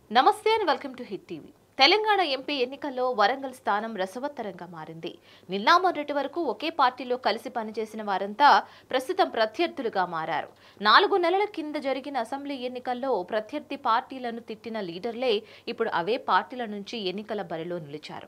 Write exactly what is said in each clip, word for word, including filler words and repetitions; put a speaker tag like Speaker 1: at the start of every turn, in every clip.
Speaker 1: నమస్తే and welcome to hit TV. Telangana MP ఎన్నికల్లో వరంగల్ స్థానం రసవత్తరంగా మారింది. నిన్న మొన్నటి వరకు ఒకే పార్టీలో కలిసి పనిచేసిన వారంతా ప్రస్తుతం ప్రత్యర్థులుగా మారారు. నాలుగు నెలల కింద జరిగిన అసెంబ్లీ ఎన్నికల్లో ప్రత్యర్థి పార్టీలను తిట్టిన లీడర్లే ఇప్పుడు అవే పార్టీల నుంచి ఎన్నికల బరిలో నిలిచారు.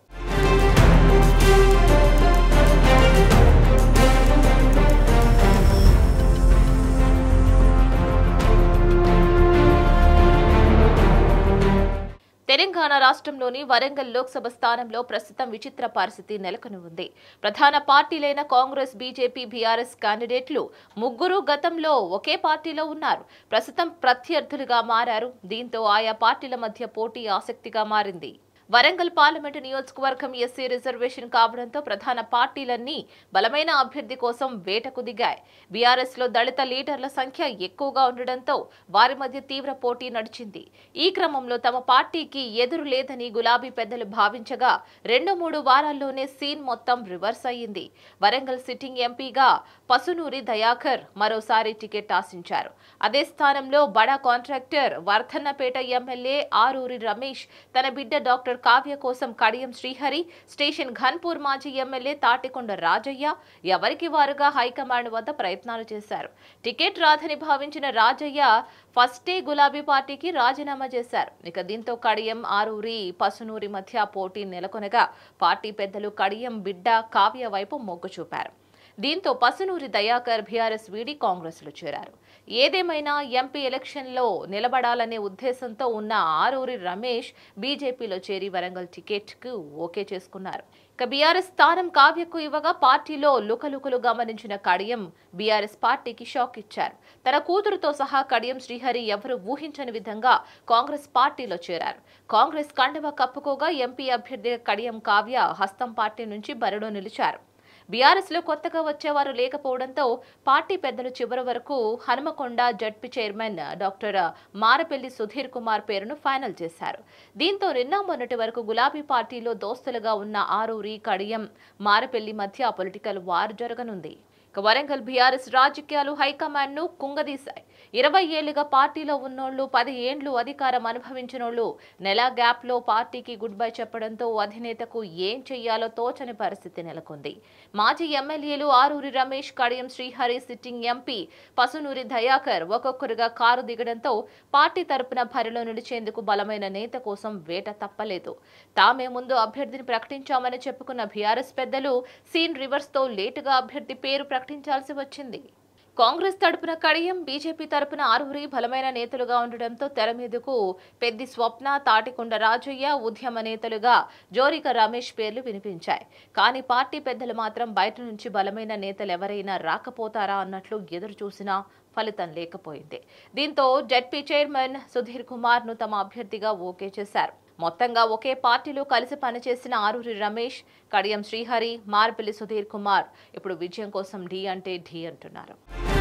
Speaker 1: తెలంగాణ రాష్ట్రంలోని వరంగల్ లోక్సభ స్థానంలో ప్రస్తుతం విచిత్ర పరిస్థితి నెలకొని ఉంది. ప్రధాన పార్టీలైన కాంగ్రెస్, బీజేపీ, బీఆర్ఎస్ క్యాండిడేట్లు ముగ్గురు గతంలో ఒకే పార్టీలో ఉన్నారు. ప్రస్తుతం ప్రత్యర్థులుగా మారారు. దీంతో ఆయా పార్టీల మధ్య పోటీ ఆసక్తిగా మారింది. వరంగల్ పార్లమెంటు నియోజకవర్గం ఎస్సీ రిజర్వేషన్ కావడంతో ప్రధాన పార్టీలన్నీ బలమైన అభ్యర్థి కోసం వేటకు దిగాయి. బీఆర్ఎస్ లో దళిత లీడర్ల సంఖ్య ఎక్కువగా ఉండడంతో వారి మధ్య తీవ్ర పోటీ నడిచింది. ఈ క్రమంలో తమ పార్టీకి ఎదురు లేదని గులాబీ పెద్దలు భావించగా రెండు మూడు వారాల్లోనే సీన్ మొత్తం రివర్స్ అయ్యింది. వరంగల్ సిట్టింగ్ ఎంపీగా పసునూరి దయాకర్ మరోసారి టికెట్ ఆశించారు. అదే స్థానంలో బడా కాంట్రాక్టర్ వర్ధన్నపేట ఎమ్మెల్యే ఆరూరి రమేష్ తన బిడ్డ డాక్టర్ కావ్య కోసం కడియం శ్రీహరి, స్టేషన్ ఘన్పూర్ మాజీ ఎమ్మెల్యే తాటికొండ రాజయ్య ఎవరికి వారుగా హైకమాండ్ వద్ద ప్రయత్నాలు చేశారు. టికెట్ రాదని భావించిన రాజయ్య ఫస్టే గులాబీ పార్టీకి రాజీనామా చేశారు. ఇక దీంతో కడియం, ఆరూరి, పసునూరి మధ్య పోటీ నెలకొనగా పార్టీ పెద్దలు కడియం బిడ్డ కావ్య వైపు మొగ్గు చూపారు. దీంతో పసునూరి దయాకర్ బీఆర్ఎస్ వీడి కాంగ్రెస్ లో చేరారు. ఏదేమైనా ఎంపీ ఎలక్షన్లో నిలబడాలనే ఉద్దేశంతో ఉన్న ఆరూరి రమేష్ బీజేపీలో చేరి వరంగల్ టికెట్ కు ఓకే చేసుకున్నారు. ఇక బీఆర్ఎస్ స్థానం కావ్యకు ఇవ్వగా పార్టీలో లుకలుకలు గమనించిన కడియం బీఆర్ఎస్ పార్టీకి షాక్ ఇచ్చారు. తన కూతురుతో సహా కడియం శ్రీహరి ఎవరు ఊహించని విధంగా కాంగ్రెస్ పార్టీలో చేరారు. కాంగ్రెస్ కండువా కప్పుకోగా ఎంపీ అభ్యర్థి కడియం కావ్య హస్తం పార్టీ నుంచి బరిలో నిలిచారు. బీఆర్ఎస్ లో కొత్తగా వచ్చేవారు లేకపోవడంతో పార్టీ పెద్దలు చివరి వరకు Hanumakonda ZP chairman doctor Marapelli Sudheer Kumar పేరును ఫైనల్ చేశారు. దీంతో నిన్న మొన్నటి వరకు గులాబీ పార్టీలో దోస్తులుగా ఉన్న ఆరూరి, కడియం, మారపెల్లి మధ్య పొలిటికల్ వార్ జరగనుంది. వరంగల్ బీఆర్ఎస్ రాజకీయాలు హైకమాండ్ ను కుంగదీశాయి. ఇరవై ఏళ్లుగా పార్టీలో ఉన్నోళ్లు, పది ఏండ్లు అధికారం అనుభవించినోళ్లు నెల గ్యాప్ లో పార్టీకి గుడ్ బై చెప్పడంతో అధినేతకు ఏం చెయ్యాలో తోచని పరిస్థితి నెలకొంది. మాజీ ఎమ్మెల్యేలు ఆరూరి రమేష్, కడియం శ్రీహరి, సిట్టింగ్ ఎంపీ పసునూరి దయాకర్ ఒక్కొక్కరుగా కారు దిగడంతో పార్టీ తరపున బరిలో నిలిచేందుకు బలమైన నేత కోసం వేట తప్పలేదు. తామే ముందు అభ్యర్థిని ప్రకటించామని చెప్పుకున్న బీఆర్ఎస్ పెద్దలు సీన్ రివర్స్ తో లేటుగా అభ్యర్థి పేరు ప్రకటించాల్సి వచ్చింది. కాంగ్రెస్ తరపున కడియం, బీజేపీ తరపున ఆరూరి బలమైన నేతలుగా ఉండడంతో తెర మీదకు పెద్ది స్వప్న, తాటికొండ రాజయ్య ఉద్యమ నేతలుగా జోరిక రమేష్ పేర్లు వినిపించాయి. కానీ పార్టీ పెద్దలు మాత్రం బయట నుంచి బలమైన నేతలు ఎవరైనా రాకపోతారా అన్నట్లు ఎదురు చూసినా ఫలితం లేకపోయింది. దీంతో జడ్పీ చైర్మన్ సుధీర్ కుమార్ ను తమ అభ్యర్థిగా ఓకే చేశారు. మొత్తంగా ఒకే పార్టీలో కలిసి పనిచేసిన ఆరూరి రమేష్, కడియం శ్రీహరి, మారపెల్లి సుధీర్ కుమార్ ఇప్పుడు విజయం కోసం ఢీ అంటే ఢీ అంటున్నారు.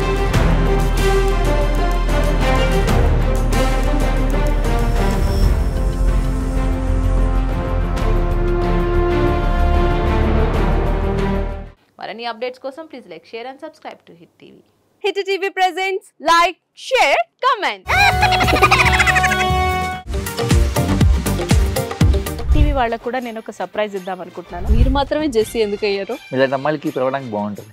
Speaker 1: మరిన్ని అప్డేట్స్ కోసం please like, share and subscribe to hit TV.
Speaker 2: Hit TV presents like, share, comment. TV వాళ్ళకు కూడా నేను ఒక సర్ప్రైజ్ ఇద్దాం అనుకుంటున్నాను. మీరు మాత్రమే జెస్సీ ఎందుకు అయ్యారు?
Speaker 3: ఇలాంటి అమ్మాయిలకి పిలవడానికి బాగుంటుంది.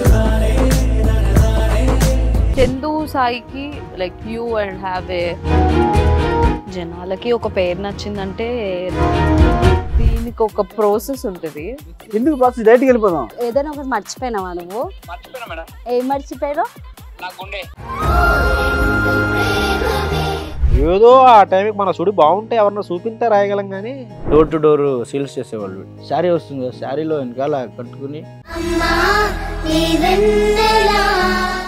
Speaker 2: చందు సాయికి like you and have a జనాలకి ఒక పేరు నచ్చిందంటే దీనికి ఒక ప్రాసెస్ ఉంటుంది.
Speaker 4: ఎందుకు ప్రాసెస్ డైరెక్ట్‌గా వెళ్ళిపోదాం.
Speaker 5: ఏదైనా ఒకటి మర్చిపోయినావా నువ్వు?
Speaker 4: మర్చిపోయినా మేడం.
Speaker 5: ఏం మర్చిపోయావు?
Speaker 4: నా గుండె. ఏదో ఆ టైంకి మన సుడి బాగుంటే ఎవరన్నా చూపిస్తే రాయగలం కానీ డోర్ టు డోర్ సేల్స్ చేసేవాళ్ళు. శారీ వస్తుంది, శారీలో వెనకాల కట్టుకుని